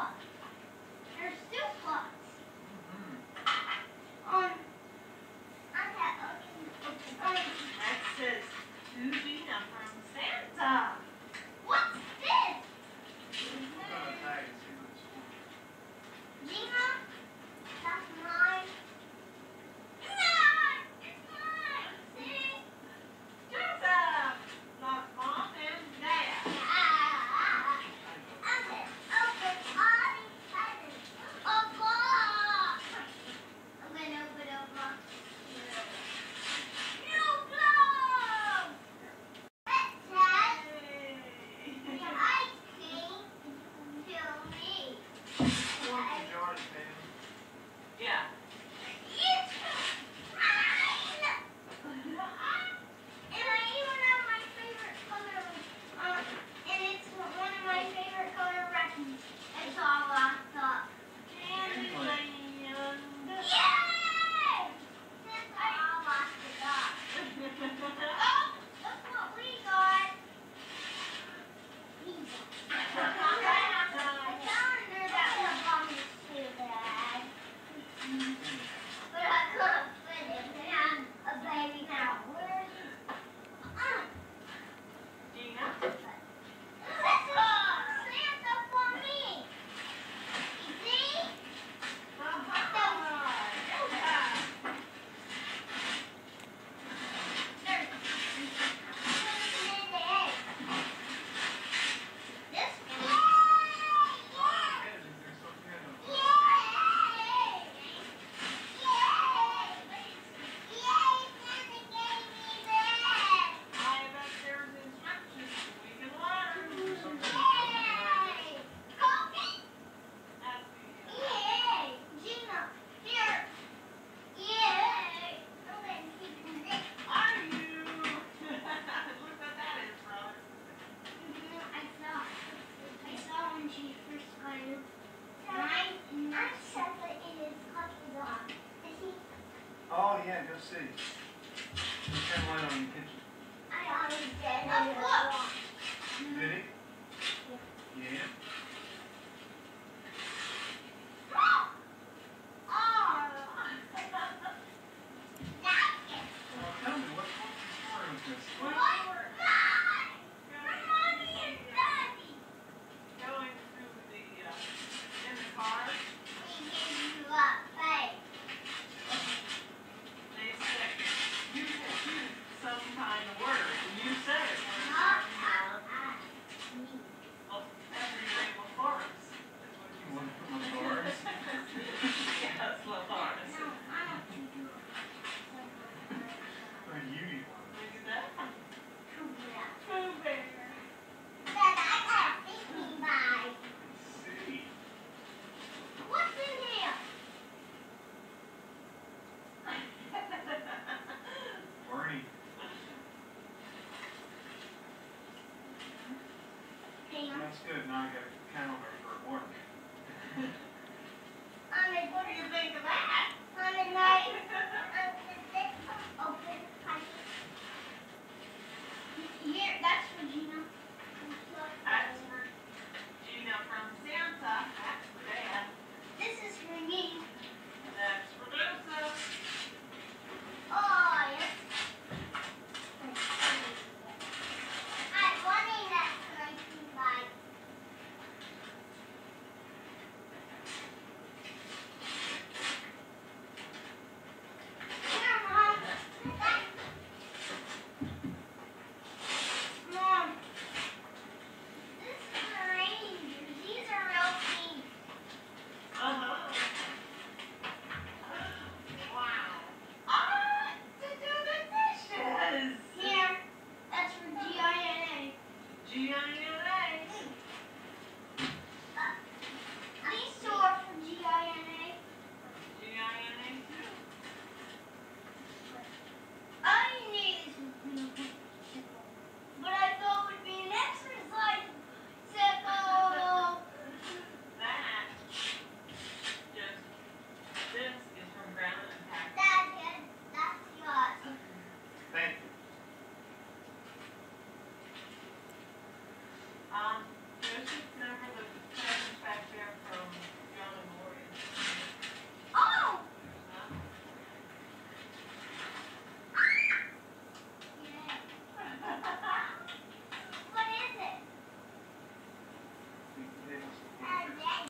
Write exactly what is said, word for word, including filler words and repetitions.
Oh yeah, go see. Just turn the light on in the kitchen. I already did. Oh, look. Did he? Yeah. Oh. Well, tell me, what's the story with this? What? Mom! For Mommy and Daddy. Going through the, uh, in the car, They gave you a face. they said, you said you some kind of word, and you said it. Not Your, us. oh, everyday Laforest. That's what you You want said. to put my bars? Yes, Laforest. No, I don't think you are. Or you do? Look at that. Pooh Pooh Bear. Dad, I got a thinking bag. See. What's in here? Barney. Hang on. That's good. Now I got